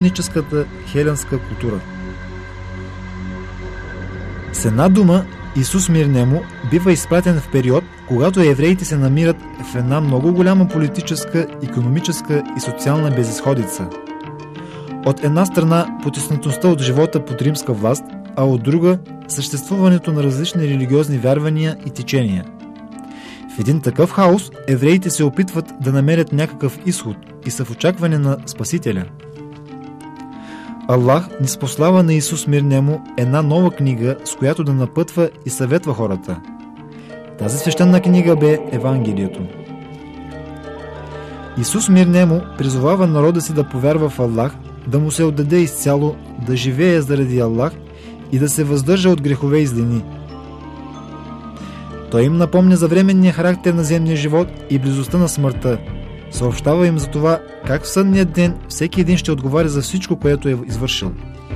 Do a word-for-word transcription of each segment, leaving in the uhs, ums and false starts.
етническата хеленска култура. С една дума, Исус мир нему бива изпратен в период, когато евреите се намират в една много голяма политическа, икономическа и социална безизходица. От една страна потиснатостта от живота под римска власт, а от друга съществуването на различни религиозни вярвания и течения. В един такъв хаос евреите се опитват да намерят някакъв изход и са в очакване на Спасителя. Аллах ниспослава на Исус мир нему една нова книга, с която да напътва и съветва хората. Тази свещена книга бе Евангелието. Исус мир нему призовава народа си да повярва в Аллах, да му се отдаде изцяло, да живее заради Аллах и да се въздържа от грехове и злини. Той им напомня за временния характер на земния живот и близостта на смъртта. Съобщава им за това как в съдния ден всеки един ще отговаря за всичко, което е извършил.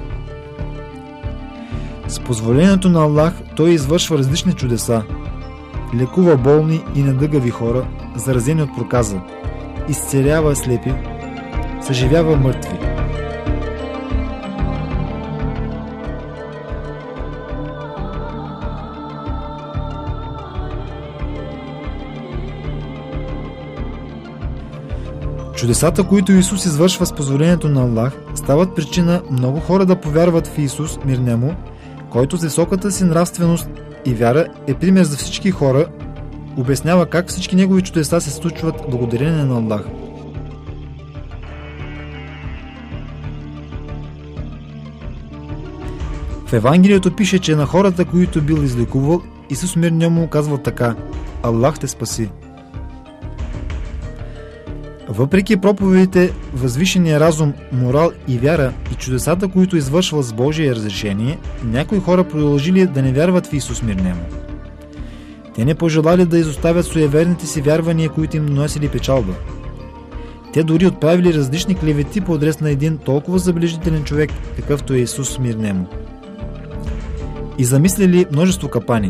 С позволението на Аллах той извършва различни чудеса. Лекува болни и недъгави хора, заразени от проказа. Изцелява слепи, съживява мъртви. Чудесата, които Исус извършва с позволението на Аллах, стават причина много хора да повярват в Исус мир нему, който с високата си нравственост и вяра е пример за всички хора, обяснява как всички негови чудеса се случват благодарение на Аллах. В Евангелието пише, че на хората, които бил излекувал, Исус мир нему казвал така: Аллах те спаси. Въпреки проповедите, възвишения разум, морал и вяра и чудесата, които извършвал с Божие разрешение, някои хора продължили да не вярват в Исус мир нему. Те не пожелали да изоставят суеверните си вярвания, които им носили печалба. Те дори отправили различни клевети по адрес на един толкова забележителен човек, какъвто е Исус мир нему. И замислили множество капани.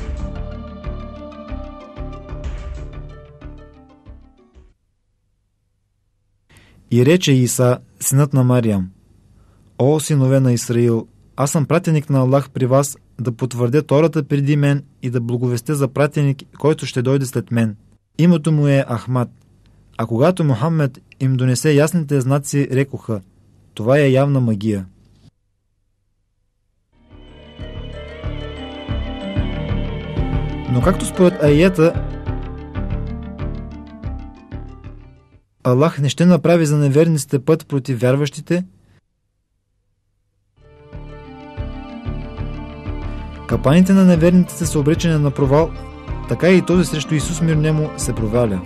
И рече Иса, синът на Мариям: О, синове на Исраил, аз съм пратеник на Аллах при вас да потвърдя Тората преди мен и да благовестя за пратеник, който ще дойде след мен. Името му е Ахмад. А когато Мухаммед им донесе ясните знаци, рекоха: това е явна магия. Но както според аята, Аллах не ще направи за неверниците път против вярващите, капаните на неверниците са обречени на провал, така и този срещу Исус мир нему се проваля.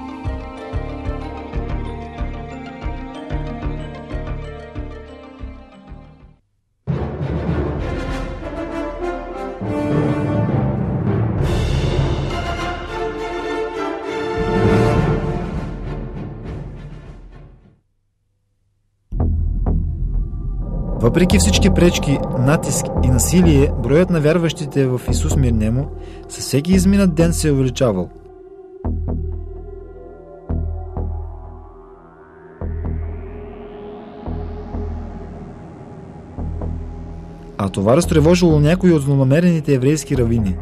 Въпреки всички пречки, натиск и насилие, броят на вярващите в Исус мир нему със всеки изминат ден се е увеличавал. А това разтревожило някои от злонамерените еврейски равини.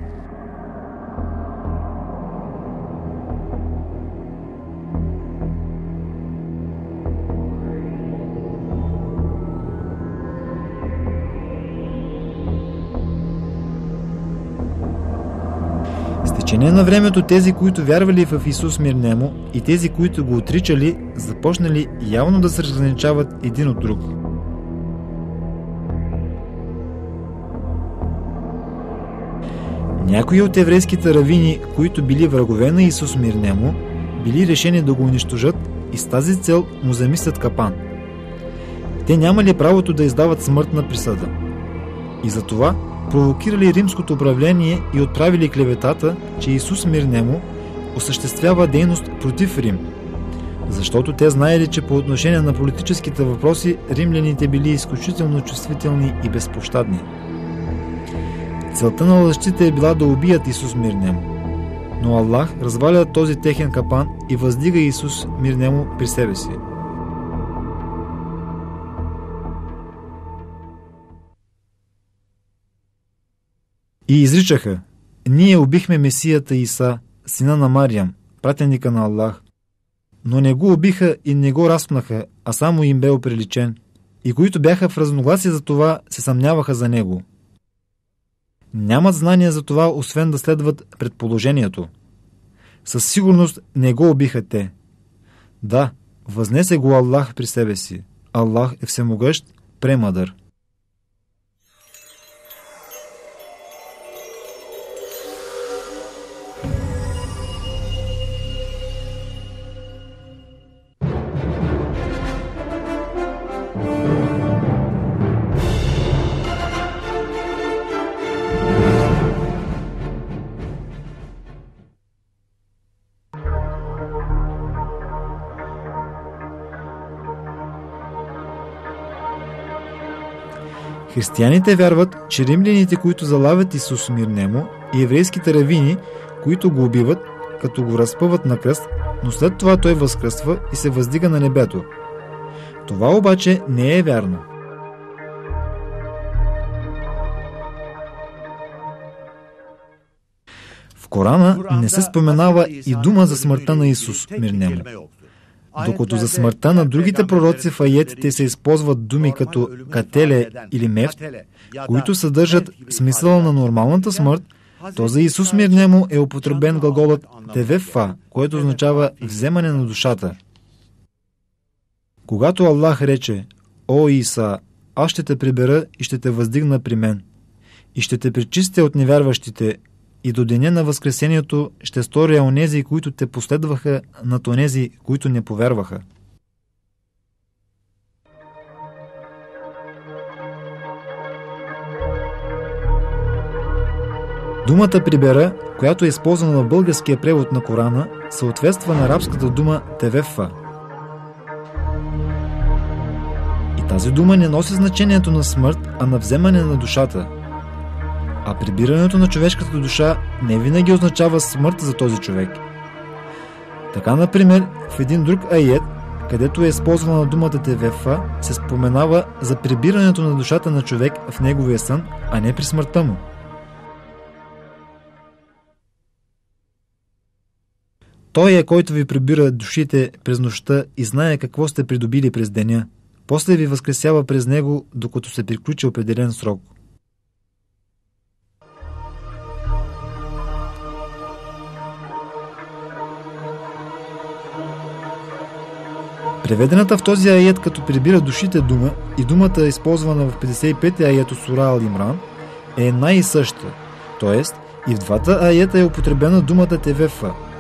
С течение на времето тези, които вярвали в Исус мир нему, и тези, които го отричали, започнали явно да се разграничават един от друг. Някои от еврейските равини, които били врагове на Исус мир нему, били решени да го унищожат и с тази цел му замислят капан. Те нямали правото да издават смъртна присъда. И затова провокирали римското управление и отправили клеветата, че Исус мир нему осъществява дейност против Рим, защото те знаели, че по отношение на политическите въпроси римляните били изключително чувствителни и безпощадни. Целта на лъжците е била да убият Исус мир нему, но Аллах разваля този техен капан и въздига Исус мир нему при себе си. И изричаха: ние убихме Месията Иса, сина на Мариям, пратеника на Аллах. Но не го убиха и не го разпнаха, а само им бе оприличен. И които бяха в разногласие за това, се съмняваха за него. Нямат знание за това, освен да следват предположението. Със сигурност не го убиха те. Да, възнесе го Аллах при себе си. Аллах е всемогъщ, премъдър. Християните вярват, че римляните, които залавят Исус мир нему, и еврейските равини, които го убиват, като го разпъват на кръст, но след това той възкръсва и се въздига на небето. Това обаче не е вярно. В Корана не се споменава и дума за смъртта на Исус мир нему. Докато за смъртта на другите пророци в аетите се използват думи като кателе или мефт, които съдържат смисъла на нормалната смърт, то за Исус мир нему е употребен глаголът тевефа, което означава вземане на душата. Когато Аллах рече: о Иса, аз ще те прибера и ще те въздигна при мен, и ще те пречистя от невярващите, и до деня на възкресението ще сторя онези, които те последваха, над онези, които не повярваха. Думата прибера, която е използвана в българския превод на Корана, съответства на арабската дума тевефа. И тази дума не носи значението на смърт, а на вземане на душата. А прибирането на човешката душа не винаги означава смърт за този човек. Така, например, в един друг аят, където е използвана думата тевефа, се споменава за прибирането на душата на човек в неговия сън, а не при смъртта му. Той е, който ви прибира душите през нощта и знае какво сте придобили през деня. После ви възкресява през него, докато се приключи определен срок. Преведената в този аят като прибира душите дума и думата, използвана в петдесет и пети аят от сура Ал Имран, е една и съща. Тоест, и в двата аята е употребена думата тевефа.